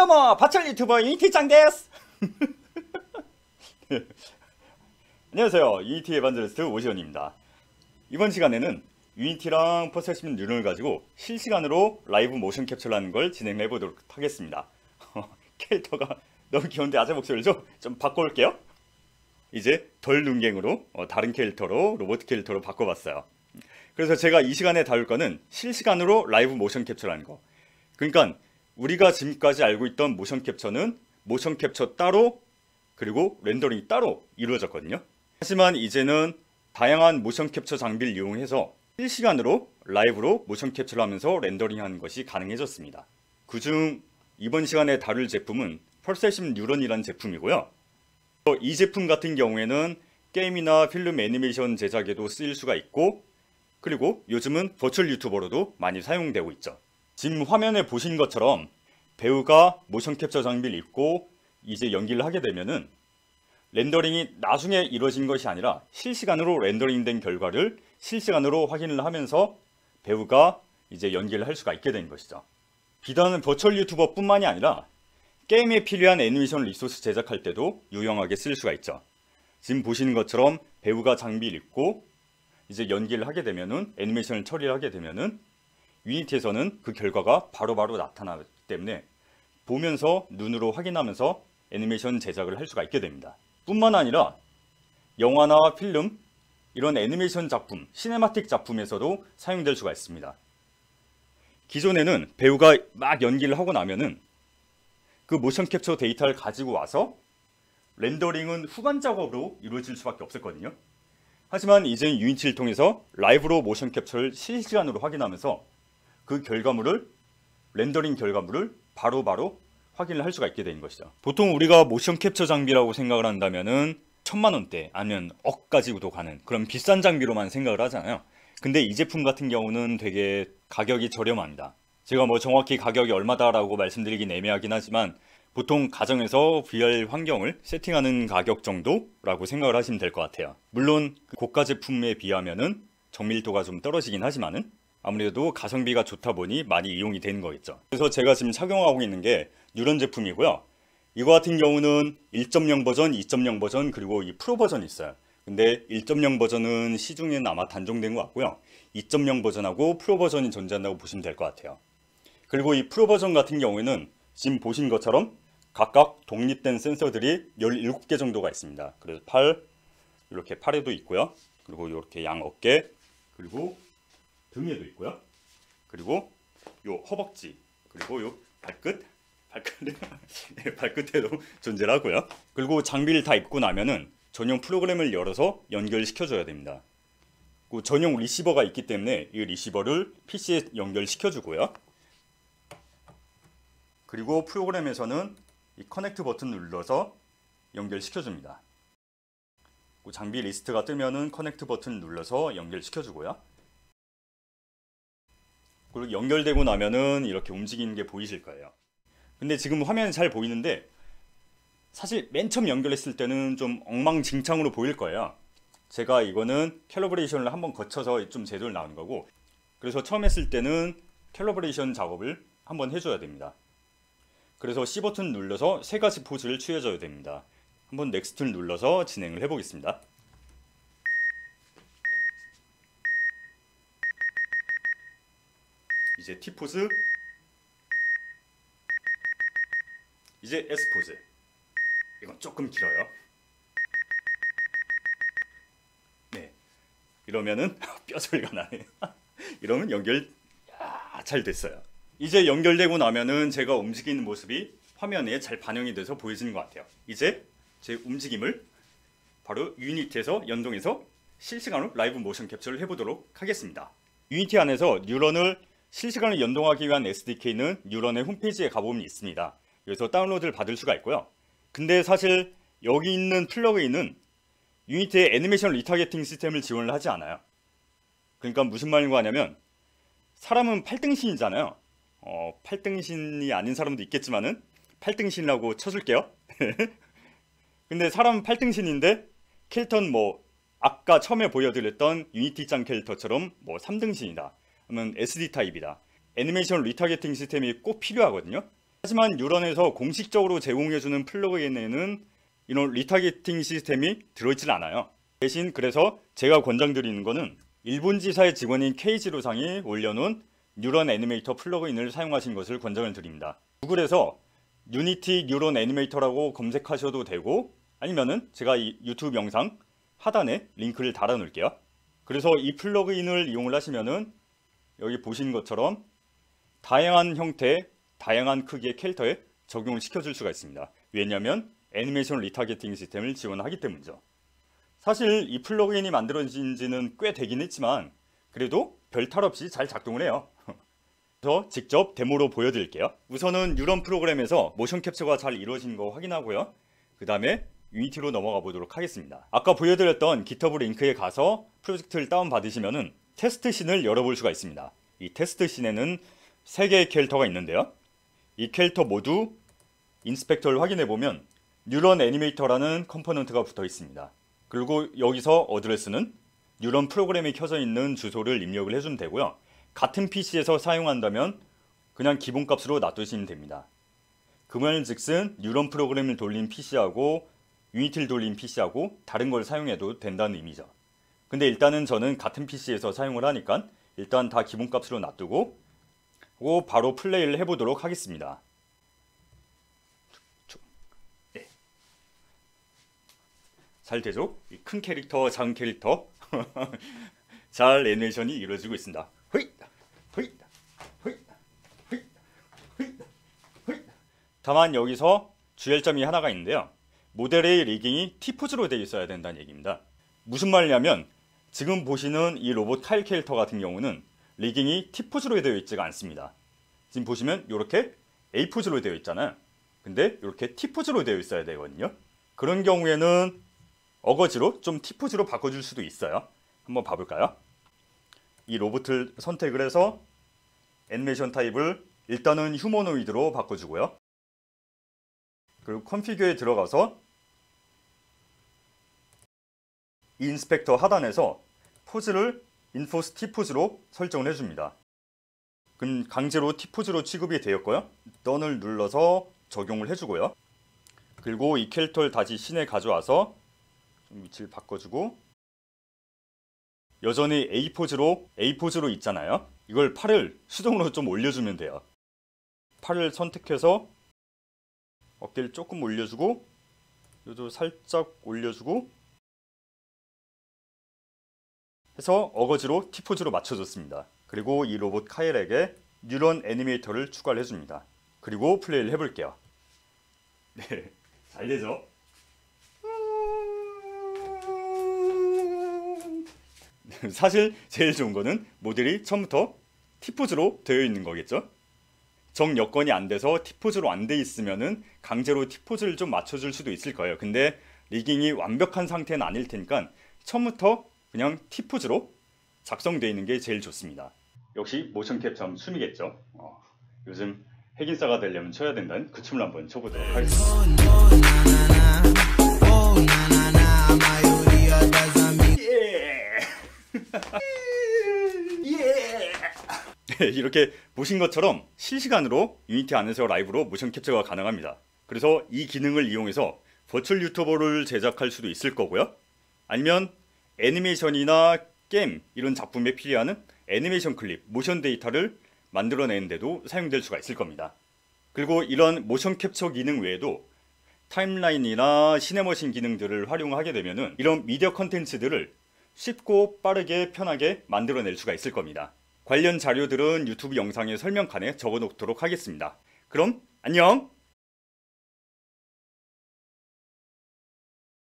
도모 바철 유튜버 유니티짱 데스. 안녕하세요, 유니티 에반젤리스트 오시원입니다. 이번 시간에는 유니티랑 퍼스펙션 뉴런을 가지고 실시간으로 라이브 모션 캡처를 하는 걸 진행해 보도록 하겠습니다. 캐릭터가 너무 귀여운데 아재 목소리를 좀 바꿔올게요. 이제 덜 눈갱으로 다른 캐릭터로 로봇 캐릭터로 바꿔봤어요. 그래서 제가 이 시간에 다룰 거는 실시간으로 라이브 모션 캡처를 하는 거. 그러니까 우리가 지금까지 알고 있던 모션 캡처는 모션 캡처 따로 그리고 렌더링이 따로 이루어졌거든요. 하지만 이제는 다양한 모션 캡처 장비를 이용해서 실시간으로 라이브로 모션 캡처를 하면서 렌더링하는 것이 가능해졌습니다. 그중 이번 시간에 다룰 제품은 퍼셉션 뉴런이라는 제품이고요. 이 제품 같은 경우에는 게임이나 필름 애니메이션 제작에도 쓰일 수가 있고, 그리고 요즘은 버추얼 유튜버로도 많이 사용되고 있죠. 지금 화면에 보신 것처럼 배우가 모션 캡처 장비를 입고 이제 연기를 하게 되면은 렌더링이 나중에 이루어진 것이 아니라 실시간으로 렌더링된 결과를 실시간으로 확인을 하면서 배우가 이제 연기를 할 수가 있게 된 것이죠. 비단은 버추얼 유튜버 뿐만이 아니라 게임에 필요한 애니메이션 리소스 제작할 때도 유용하게 쓸 수가 있죠. 지금 보시는 것처럼 배우가 장비를 입고 이제 연기를 하게 되면은 애니메이션을 처리를 하게 되면은 유니티에서는 그 결과가 바로바로 나타나기 때문에 보면서 눈으로 확인하면서 애니메이션 제작을 할 수가 있게 됩니다. 뿐만 아니라 영화나 필름, 이런 애니메이션 작품, 시네마틱 작품에서도 사용될 수가 있습니다. 기존에는 배우가 막 연기를 하고 나면은 그 모션 캡처 데이터를 가지고 와서 렌더링은 후반 작업으로 이루어질 수밖에 없었거든요. 하지만 이제 유니티를 통해서 라이브로 모션 캡처를 실시간으로 확인하면서 그 결과물을, 렌더링 결과물을 바로바로 확인을 할 수가 있게 된 것이죠. 보통 우리가 모션 캡처 장비라고 생각을 한다면은 1000만원대 아니면 억 가지고도 가는 그런 비싼 장비로만 생각을 하잖아요. 근데 이 제품 같은 경우는 되게 가격이 저렴합니다. 제가 뭐 정확히 가격이 얼마다라고 말씀드리긴 애매하긴 하지만 보통 가정에서 VR 환경을 세팅하는 가격 정도라고 생각을 하시면 될 것 같아요. 물론 고가 제품에 비하면은 정밀도가 좀 떨어지긴 하지만은 아무래도 가성비가 좋다 보니 많이 이용이 되는 거겠죠. 그래서 제가 지금 착용하고 있는 게 뉴런 제품이고요. 이거 같은 경우는 1.0 버전, 2.0 버전, 그리고 이 프로 버전이 있어요. 근데 1.0 버전은 시중에는 아마 단종된 것 같고요. 2.0 버전하고 프로 버전이 존재한다고 보시면 될 것 같아요. 그리고 이 프로 버전 같은 경우에는 지금 보신 것처럼 각각 독립된 센서들이 17개 정도가 있습니다. 그래서 이렇게 팔에도 있고요. 그리고 이렇게 양 어깨, 그리고 등에도 있고요. 그리고 요 허벅지, 그리고 요 발끝에도 존재를 하고요. 그리고 장비를 다 입고 나면은 전용 프로그램을 열어서 연결시켜줘야 됩니다. 그 전용 리시버가 있기 때문에 이 리시버를 PC에 연결시켜주고요. 그리고 프로그램에서는 이 커넥트 버튼을 눌러서 연결시켜줍니다. 그 장비 리스트가 뜨면은 커넥트 버튼을 눌러서 연결시켜주고요. 그리고 연결되고 나면은 이렇게 움직이는 게 보이실 거예요. 근데 지금 화면이 잘 보이는데 사실 맨 처음 연결했을 때는 좀 엉망진창으로 보일 거예요. 제가 이거는 캘리브레이션을 한번 거쳐서 좀 제대로 나온 거고, 그래서 처음 했을 때는 캘리브레이션 작업을 한번 해줘야 됩니다. 그래서 C 버튼 눌러서 3가지 포즈를 취해줘야 됩니다. 한번 넥스트를 눌러서 진행을 해보겠습니다. 이제 T 포즈, 이제 S 포즈. 이건 조금 길어요. 네, 이러면은 뼈 소리가 나네. 이러면 연결 잘 됐어요. 이제 연결되고 나면은 제가 움직이는 모습이 화면에 잘 반영이 돼서 보여지는 것 같아요. 이제 제 움직임을 바로 유니티에서 연동해서 실시간으로 라이브 모션 캡처를 해보도록 하겠습니다. 유니티 안에서 뉴런을 실시간으로 연동하기 위한 SDK는 뉴런의 홈페이지에 가보면 있습니다. 여기서 다운로드를 받을 수가 있고요. 근데 사실 여기 있는 플러그인은 유니티의 애니메이션 리타게팅 시스템을 지원을 하지 않아요. 그러니까 무슨 말인가 하냐면 사람은 8등신이잖아요. 8등신이 아닌 사람도 있겠지만은 8등신이라고 쳐줄게요. 근데 사람은 8등신인데 캐릭터는 뭐 아까 처음에 보여드렸던 유니티짱 캐릭터처럼 뭐 3등신이다. 그러면 SD 타입이다. 애니메이션 리타게팅 시스템이 꼭 필요하거든요. 하지만 뉴런에서 공식적으로 제공해주는 플러그인에는 이런 리타게팅 시스템이 들어있질 않아요. 대신 그래서 제가 권장드리는 거는 일본 지사의 직원인 케이지로상이 올려놓은 뉴런 애니메이터 플러그인을 사용하신 것을 권장을 드립니다. 구글에서 유니티 뉴런 애니메이터라고 검색하셔도 되고, 아니면은 제가 이 유튜브 영상 하단에 링크를 달아 놓을게요. 그래서 이 플러그인을 이용을 하시면은 여기 보시는 것처럼 다양한 형태, 다양한 크기의 캐릭터에 적용을 시켜줄 수가 있습니다. 왜냐하면 애니메이션 리타게팅 시스템을 지원하기 때문이죠. 사실 이 플러그인이 만들어진 지는 꽤 되긴 했지만 그래도 별 탈 없이 잘 작동을 해요. 그래서 직접 데모로 보여드릴게요. 우선은 뉴런 프로그램에서 모션 캡처가 잘 이루어진 거 확인하고요. 그 다음에 유니티로 넘어가 보도록 하겠습니다. 아까 보여드렸던 GitHub 링크에 가서 프로젝트를 다운받으시면은 테스트 씬을 열어볼 수가 있습니다. 이 테스트 씬에는 3개의 캐릭터가 있는데요. 이 캐릭터 모두 인스펙터를 확인해보면 뉴런 애니메이터라는 컴포넌트가 붙어 있습니다. 그리고 여기서 어드레스는 뉴런 프로그램이 켜져 있는 주소를 입력을 해주면 되고요. 같은 PC에서 사용한다면 그냥 기본값으로 놔두시면 됩니다. 그 말즉슨 뉴런 프로그램을 돌린 PC하고 유니티를 돌린 PC하고 다른 걸 사용해도 된다는 의미죠. 근데 일단은 저는 같은 PC에서 사용을 하니까 일단 다 기본값으로 놔두고 바로 플레이를 해보도록 하겠습니다. 네. 잘 되죠? 큰 캐릭터, 작은 캐릭터 잘 애니메이션이 이루어지고 있습니다. 다만 여기서 주의할 점이 하나가 있는데요. 모델의 리깅이 T포즈로 되어 있어야 된다는 얘기입니다. 무슨 말이냐면 지금 보시는 이 로봇 카일 캐릭터 같은 경우는 리깅이 T포즈로 되어 있지가 않습니다. 지금 보시면 이렇게 A포즈로 되어 있잖아요. 근데 이렇게 T포즈로 되어 있어야 되거든요. 그런 경우에는 어거지로 좀 T포즈로 바꿔줄 수도 있어요. 한번 봐볼까요? 이 로봇을 선택을 해서 애니메이션 타입을 일단은 휴머노이드로 바꿔주고요. 그리고 컨피규어에 들어가서 이 인스펙터 하단에서 포즈를 인포스 T포즈로 설정을 해줍니다. 그럼 강제로 T포즈로 취급이 되었고요. 던을 눌러서 적용을 해주고요. 그리고 이 캐릭터를 다시 씬에 가져와서 좀 위치를 바꿔주고 여전히 A포즈로 있잖아요. 이걸 팔을 수동으로 좀 올려주면 돼요. 팔을 선택해서 어깨를 조금 올려주고 요도 살짝 올려주고 해서 어거지로 T포즈로 맞춰줬습니다. 그리고 이 로봇 카일에게 뉴런 애니메이터를 추가를 해줍니다. 그리고 플레이를 해볼게요. 네, 잘 되죠? 사실 제일 좋은 거는 모델이 처음부터 T포즈로 되어 있는 거겠죠? 정 여건이 안 돼서 T포즈로 안 돼 있으면은 강제로 T포즈를 좀 맞춰줄 수도 있을 거예요. 근데 리깅이 완벽한 상태는 아닐 테니까 처음부터 그냥 T포즈로 작성되어 있는 게 제일 좋습니다. 역시 모션 캡처하면 춤이겠죠. 요즘 핵인싸가 되려면 춰야 된다는 그 춤을 한번 춰보도록 하겠습니다. 이렇게 보신 것처럼 실시간으로 유니티 안에서 라이브로 모션 캡처가 가능합니다. 그래서 이 기능을 이용해서 버추얼 유튜버를 제작할 수도 있을 거고요. 아니면 애니메이션이나 게임 이런 작품에 필요한 애니메이션 클립, 모션 데이터를 만들어내는데도 사용될 수가 있을 겁니다. 그리고 이런 모션 캡처 기능 외에도 타임라인이나 시네머신 기능들을 활용하게 되면은 이런 미디어 컨텐츠들을 쉽고 빠르게 편하게 만들어낼 수가 있을 겁니다. 관련 자료들은 유튜브 영상의 설명칸에 적어 놓도록 하겠습니다. 그럼 안녕!